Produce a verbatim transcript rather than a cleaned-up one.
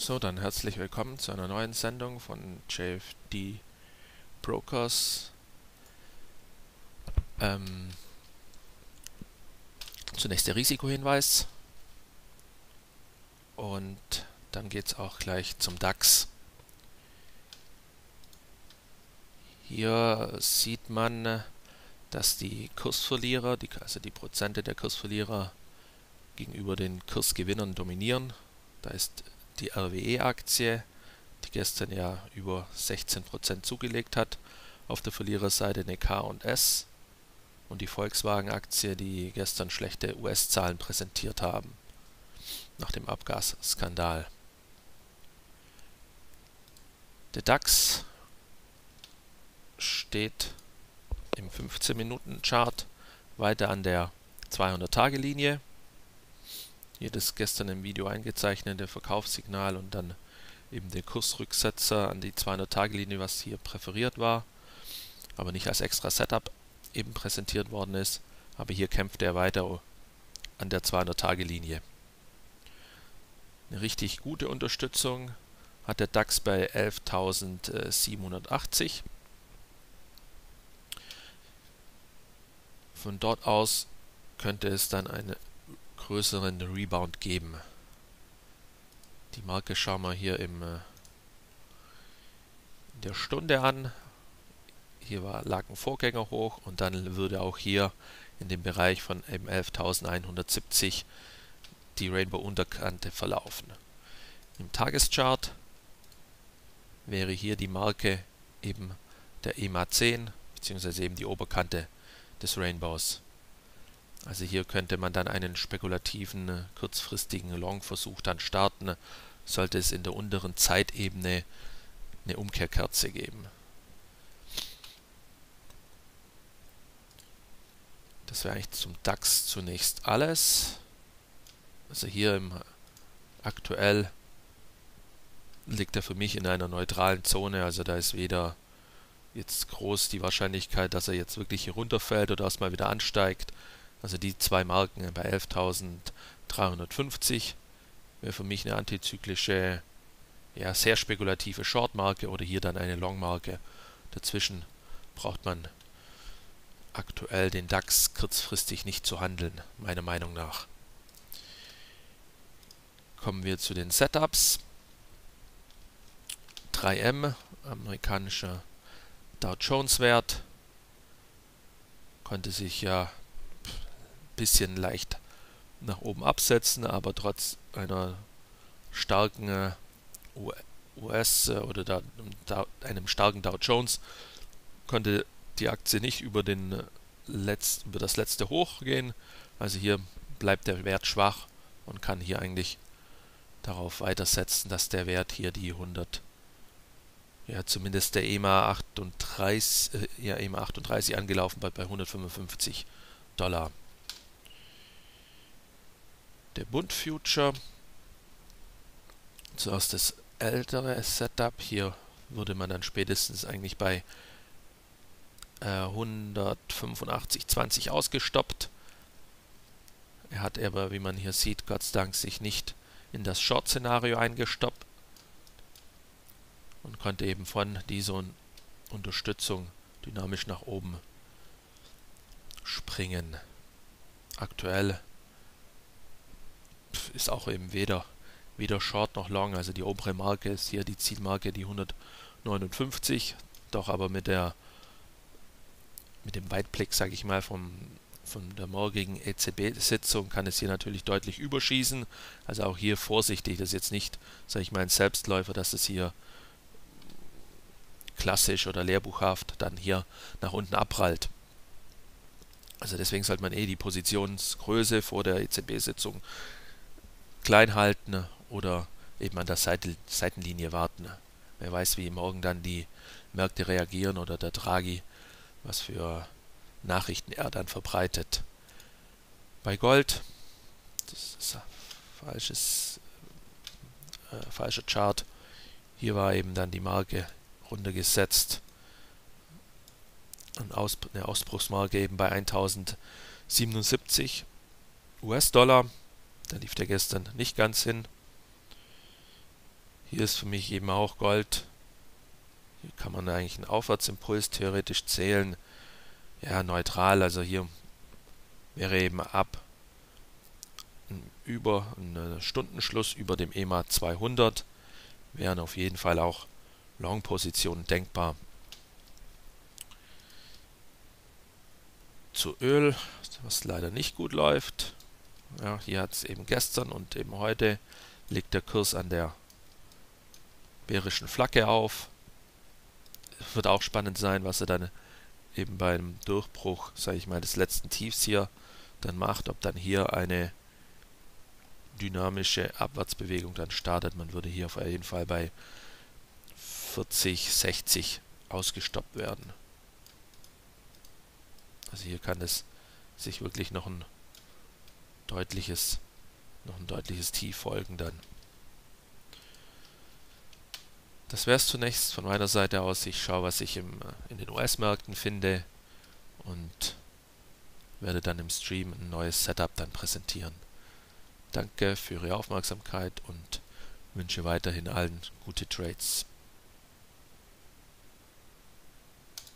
So, dann herzlich willkommen zu einer neuen Sendung von J F D Brokers. Ähm, zunächst der Risikohinweis und dann geht es auch gleich zum DAX. Hier sieht man, dass die Kursverlierer, die, also die Prozente der Kursverlierer gegenüber den Kursgewinnern dominieren. Da ist die R W E-Aktie, die gestern ja über sechzehn Prozent zugelegt hat, auf der Verliererseite eine K und S, und die Volkswagen-Aktie, die gestern schlechte U S-Zahlen präsentiert haben, nach dem Abgasskandal. Der DAX steht im fünfzehn Minuten Chart weiter an der zweihundert-Tage-Linie. Hier das gestern im Video eingezeichnete Verkaufssignal und dann eben der Kursrücksetzer an die zweihundert-Tage-Linie, was hier präferiert war, aber nicht als extra Setup eben präsentiert worden ist. Aber hier kämpft er weiter an der zweihundert-Tage-Linie. Eine richtig gute Unterstützung hat der DAX bei elftausendsiebenhundertachtzig. Von dort aus könnte es dann einen größeren Rebound geben. Die Marke schauen wir hier im, in der Stunde an. Hier war, lag ein Vorgänger hoch und dann würde auch hier in dem Bereich von eben elftausendeinhundertsiebzig die Rainbow-Unterkante verlaufen. Im Tageschart wäre hier die Marke eben der E M A zehn bzw. eben die Oberkante des Rainbows. Also hier könnte man dann einen spekulativen, kurzfristigen Long-Versuch dann starten, sollte es in der unteren Zeitebene eine Umkehrkerze geben. Das wäre eigentlich zum DAX zunächst alles. Also hier im aktuell liegt er für mich in einer neutralen Zone, also da ist weder jetzt groß die Wahrscheinlichkeit, dass er jetzt wirklich hier runterfällt oder erstmal wieder ansteigt. Also die zwei Marken bei elftausenddreihundertfünfzig wäre für mich eine antizyklische, ja, sehr spekulative Short-Marke oder hier dann eine Long-Marke. Dazwischen braucht man aktuell den DAX kurzfristig nicht zu handeln, meiner Meinung nach. Kommen wir zu den Setups. drei M, amerikanischer Dow Jones Wert, konnte sich ja ein bisschen leicht nach oben absetzen, aber trotz einer starken U S oder da, da, einem starken Dow Jones konnte die Aktie nicht über, den Letz-, über das letzte Hoch gehen. Also hier bleibt der Wert schwach und kann hier eigentlich darauf weitersetzen, dass der Wert hier die hundert, ja zumindest der E M A achtunddreißig, äh, ja, E M A achtunddreißig angelaufen bei, bei hundertfünfundfünfzig Dollar. Der Bund Future, zuerst das ältere Setup, hier würde man dann spätestens eigentlich bei äh, hundertfünfundachtzig Komma zwanzig ausgestoppt. Er hat aber, wie man hier sieht, Gott sei Dank sich nicht in das Short-Szenario eingestoppt und konnte eben von dieser Unterstützung dynamisch nach oben springen. Aktuell ist auch eben weder, weder Short noch Long, also die obere Marke ist hier die Zielmarke, die hundertneunundfünfzig, doch aber mit der mit dem Weitblick, sage ich mal, vom, von der morgigen E Z B-Sitzung kann es hier natürlich deutlich überschießen. Also auch hier vorsichtig, das ist jetzt nicht, sage ich mal, ein Selbstläufer, dass es hier klassisch oder lehrbuchhaft dann hier nach unten abprallt. Also deswegen sollte man eh die Positionsgröße vor der E Z B-Sitzung klein halten oder eben an der Seite, Seitenlinie warten. Wer weiß, wie morgen dann die Märkte reagieren oder der Draghi, was für Nachrichten er dann verbreitet. Bei Gold, das ist ein falsches, äh, falscher Chart, hier war eben dann die Marke runtergesetzt. Eine, Aus, eine Ausbruchsmarke eben bei eintausendsiebenundsiebzig U S-Dollar. Da lief der gestern nicht ganz hin. Hier ist für mich eben auch Gold. Hier kann man eigentlich einen Aufwärtsimpuls theoretisch zählen. Ja, neutral, also hier wäre eben ab über einen Stundenschluss über dem E M A zweihundert wären auf jeden Fall auch Long-Positionen denkbar. Zu Öl, was leider nicht gut läuft. Ja, hier hat es eben gestern und eben heute liegt der Kurs an der bärischen Flagge auf. Wird auch spannend sein, was er dann eben beim Durchbruch, sage ich mal, des letzten Tiefs hier dann macht, ob dann hier eine dynamische Abwärtsbewegung dann startet. Man würde hier auf jeden Fall bei vierzig, sechzig ausgestoppt werden. Also hier kann es sich wirklich noch ein deutliches, noch ein deutliches Tief folgen dann. Das wäre es zunächst von meiner Seite aus. Ich schaue, was ich im, in den U S-Märkten finde und werde dann im Stream ein neues Setup dann präsentieren. Danke für Ihre Aufmerksamkeit und wünsche weiterhin allen gute Trades.